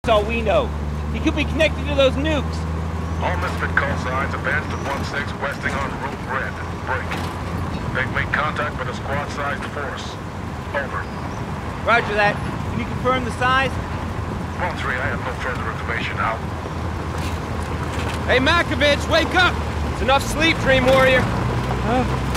all we know. He could be connected to those nukes. All misfit call signs advanced to 1-6 westing on route red. Break. They've made contact with a squad-sized force. Over. Roger that. Can you confirm the size? 1-3, I have no further information. Out. Hey, Makovich, wake up! It's enough sleep, Dream Warrior.